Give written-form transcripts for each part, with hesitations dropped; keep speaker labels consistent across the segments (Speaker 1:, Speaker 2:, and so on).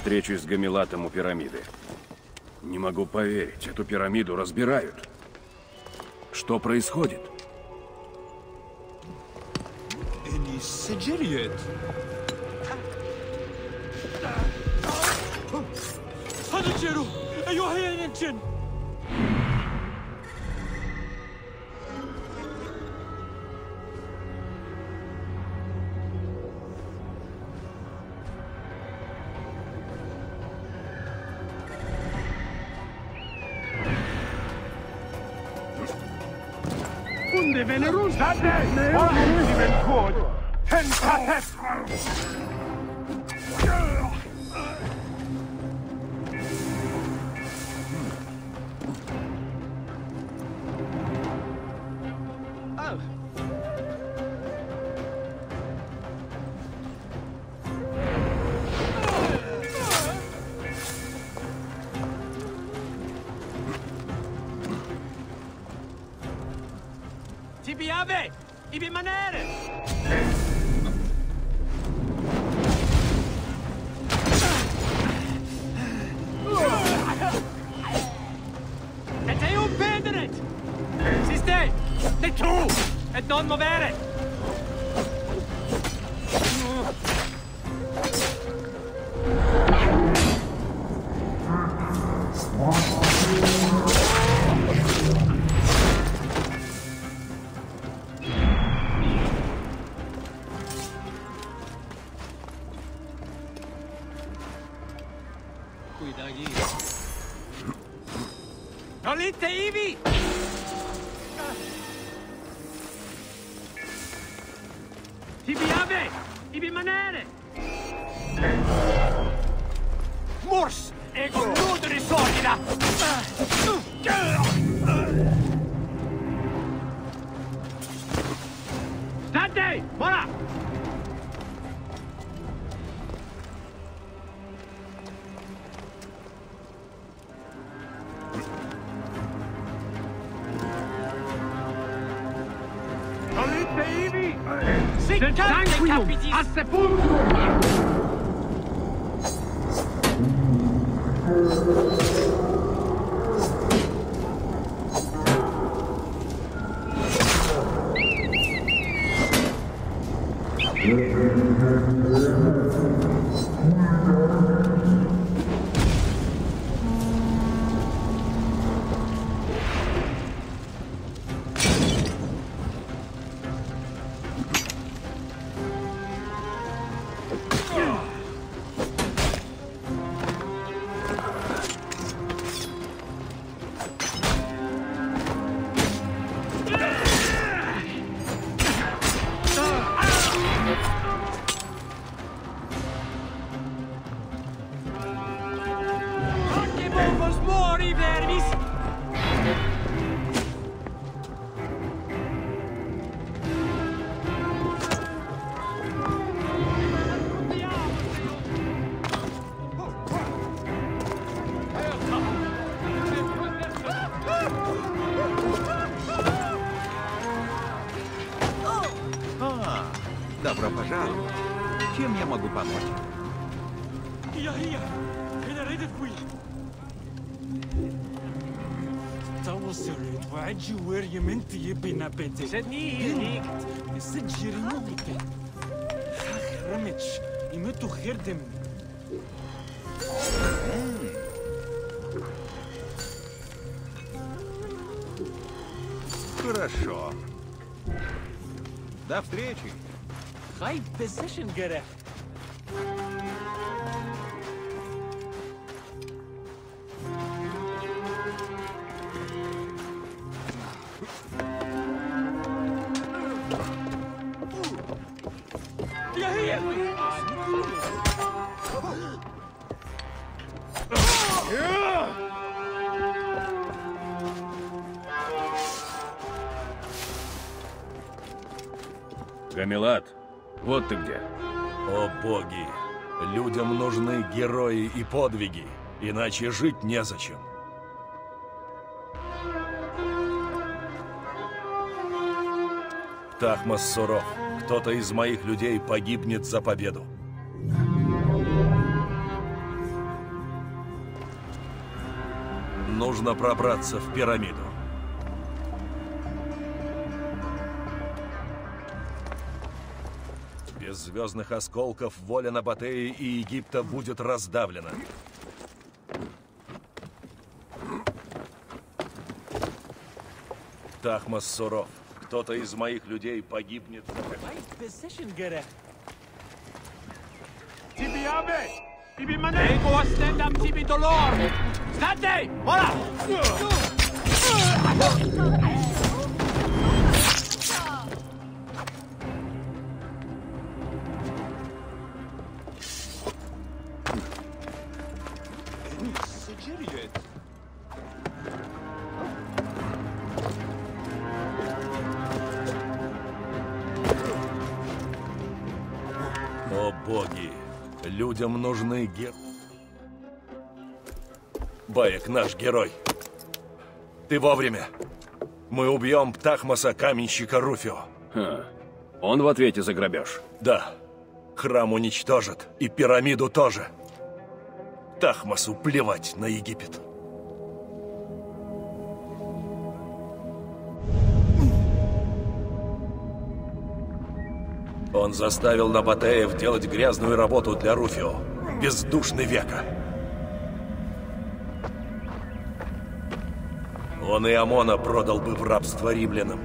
Speaker 1: встречусь с Гамилатом у пирамиды. Не могу поверить, эту пирамиду разбирают. Что происходит?
Speaker 2: Tibiave! Ibi manere! Te un penderet! Siste! Te tu! Et non movere! Olite Ivi! Tibiave! Ibi manere! Mors! Ego nudo risorgida! State! Ora! Tranquillum! A sepulcro!
Speaker 3: Добро пожаловать. Чем я могу помочь? Хорошо. До встречи.
Speaker 2: High position gerecht.
Speaker 1: Гамилат, вот ты где.
Speaker 4: О боги! Людям нужны герои и подвиги, иначе жить незачем. Тахмас суров. Кто-то из моих людей погибнет за победу. Нужно пробраться в пирамиду. Без звездных осколков воля Набатеи и Египта будет раздавлена. Тахмас суров. Кто-то из моих людей погибнет.
Speaker 2: Ego ostendam tibi dolor! State! Voilà!
Speaker 4: О боги! Людям нужны Баек наш герой. Ты вовремя. Мы убьем Птахмаса, каменщика Руфио.
Speaker 1: Ха. Он в ответе за грабеж.
Speaker 4: Да. Храм уничтожат. И пирамиду тоже. Тахмасу плевать на Египет. Он заставил Набатеев делать грязную работу для Руфио. Бездушный века. Он и Амона продал бы в рабство римлянам.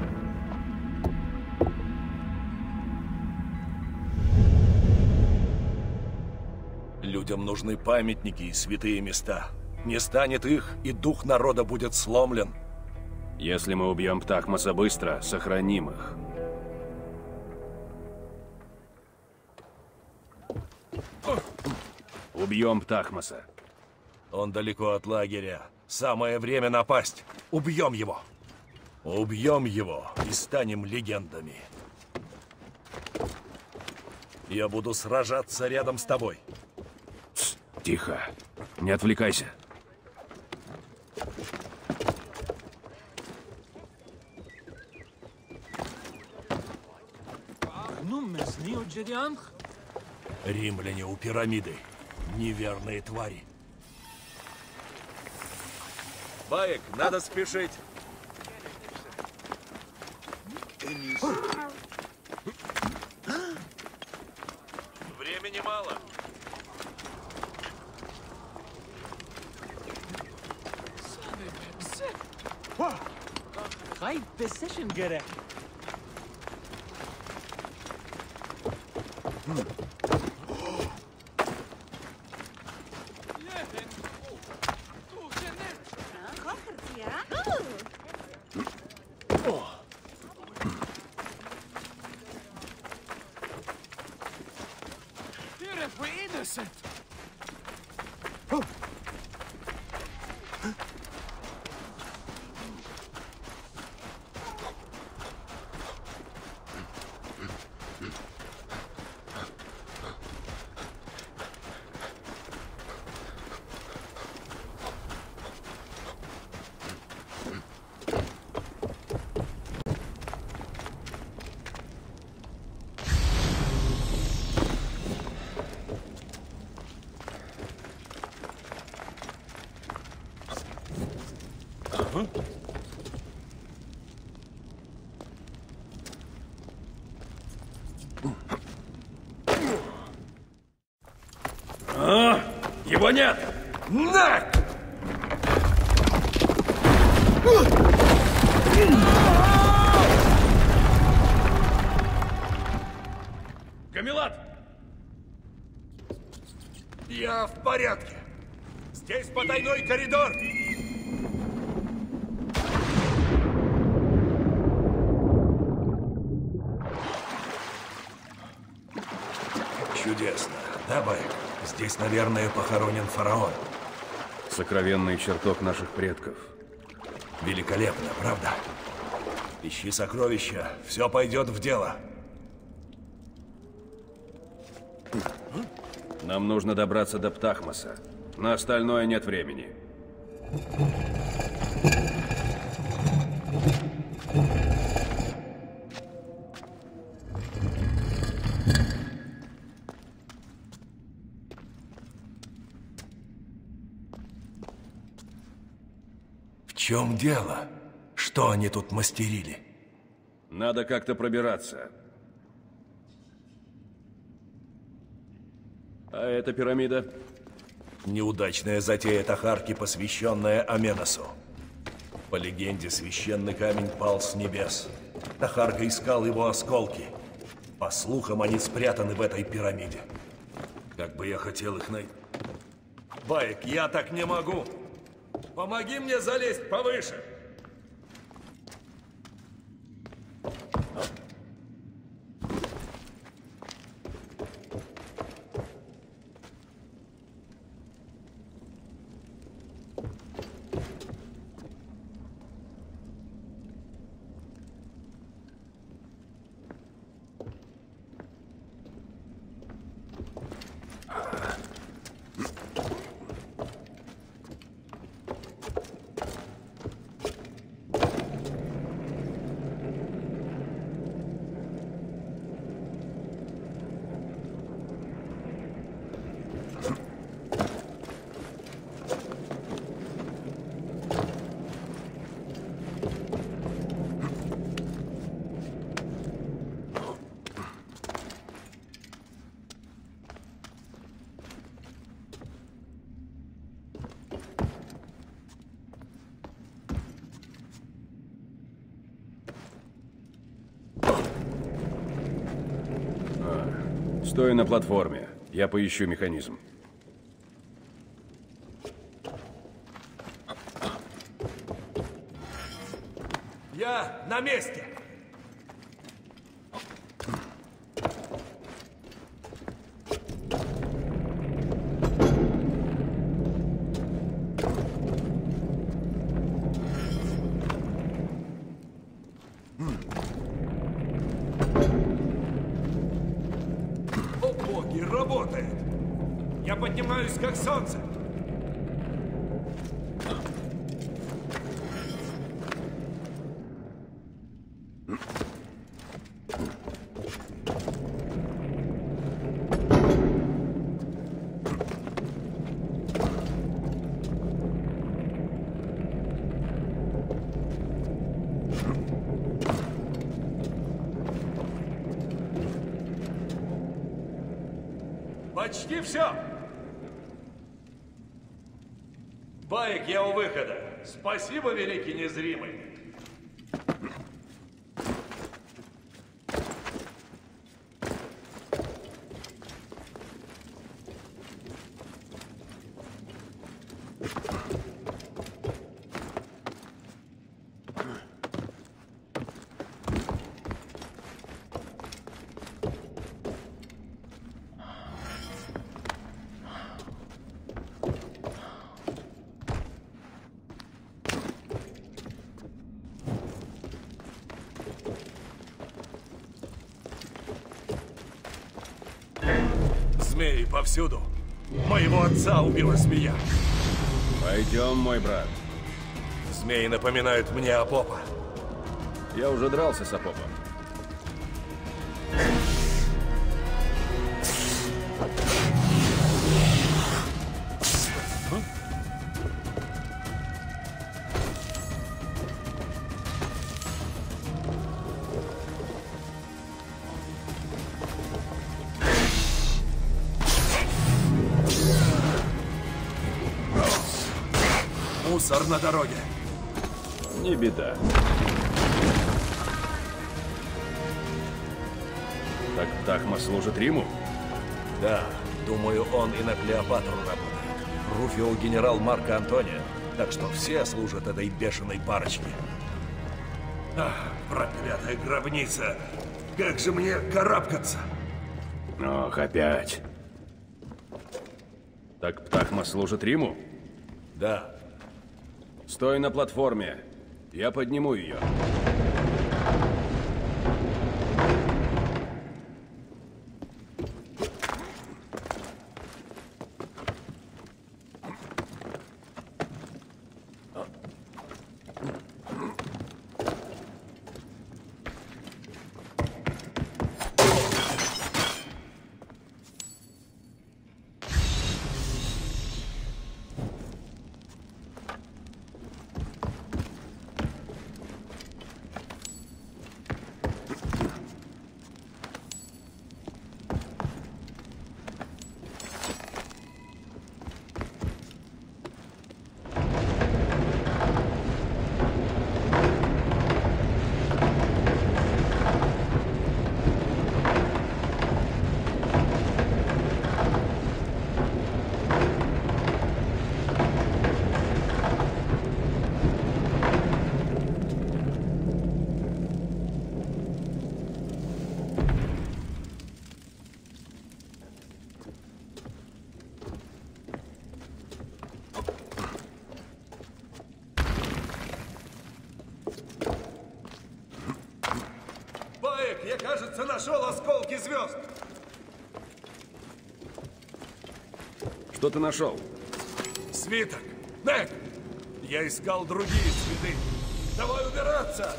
Speaker 4: Людям нужны памятники и святые места. Не станет их, и дух народа будет сломлен.
Speaker 1: Если мы убьем Птахмаса быстро, сохраним их. Убьем Птахмаса.
Speaker 4: Он далеко от лагеря. Самое время напасть. Убьем его. Убьем его и станем легендами. Я буду сражаться рядом с тобой.
Speaker 1: Тихо. Не отвлекайся.
Speaker 4: Римляне у пирамиды. Неверные твари. Баек, надо спешить. Времени мало.
Speaker 1: Его нет!
Speaker 4: На!
Speaker 1: Камелат!
Speaker 4: Я в порядке. Здесь потайной коридор. Чудесно. Да, Баек? Здесь, наверное, похоронен фараон.
Speaker 1: Сокровенный чертог наших предков.
Speaker 4: Великолепно, правда? Ищи сокровища, все пойдет в дело.
Speaker 1: Нам нужно добраться до Птахмаса. На остальное нет времени.
Speaker 4: чем дело? Что они тут мастерили?
Speaker 1: Надо как-то пробираться. А эта пирамида?
Speaker 4: Неудачная затея Тахарки, посвященная Аменосу. По легенде, священный камень пал с небес. Тахарка искал его осколки. По слухам, они спрятаны в этой пирамиде. Как бы я хотел их найти. Баек, я так не могу. Помоги мне залезть повыше.
Speaker 1: Стой на платформе. Я поищу механизм.
Speaker 4: Я на месте. Работает. Я поднимаюсь, как солнце. Почти все. Баек, я у выхода. Спасибо, великий незримый. Змеи повсюду. Моего отца убила змея.
Speaker 1: Пойдем, мой брат.
Speaker 4: Змеи напоминают мне Апопа.
Speaker 1: Я уже дрался с Апопом.
Speaker 4: Мусор на дороге.
Speaker 1: Не беда. Так Птахма служит Риму?
Speaker 4: Да, думаю, он и на Клеопатру работает. Руфио генерал Марко Антонио. Так что все служат этой бешеной парочке. Ах, проклятая гробница! Как же мне карабкаться?
Speaker 1: Ох, опять. Так Птахма служит Риму?
Speaker 4: Да.
Speaker 1: Стой на платформе. Я подниму ее.
Speaker 4: Кажется, нашел осколки звезд.
Speaker 1: Что ты нашел?
Speaker 4: Свиток. Нек! Я искал другие цветы. Давай убираться!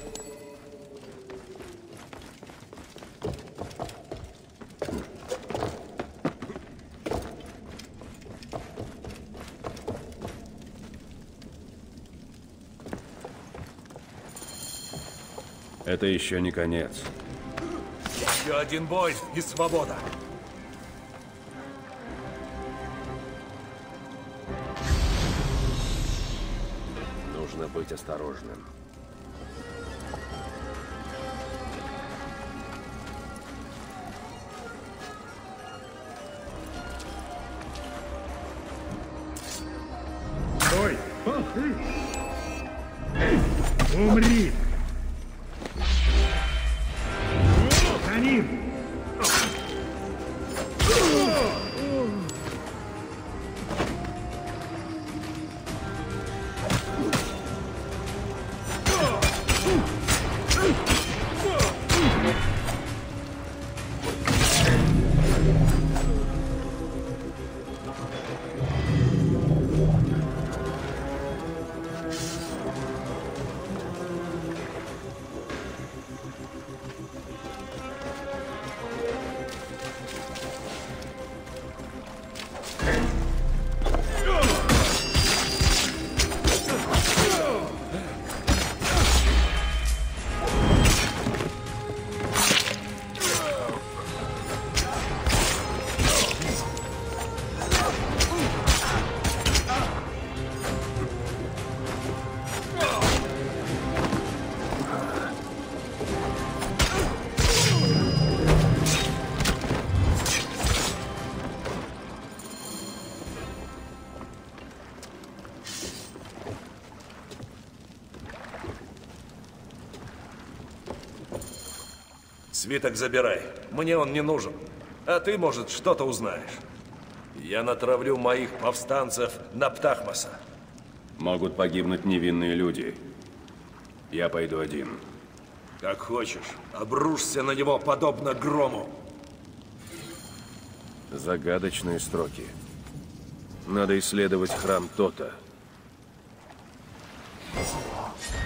Speaker 1: Это еще не конец.
Speaker 4: Еще один бой и свобода.
Speaker 1: Нужно быть осторожным.
Speaker 5: Стой! Умри! За ним!
Speaker 4: Свиток забирай. Мне он не нужен. А ты, может, что-то узнаешь. Я натравлю моих повстанцев на Птахмаса.
Speaker 1: Могут погибнуть невинные люди. Я пойду один.
Speaker 4: Как хочешь. Обрушься на него, подобно грому.
Speaker 1: Загадочные строки. Надо исследовать храм Тота.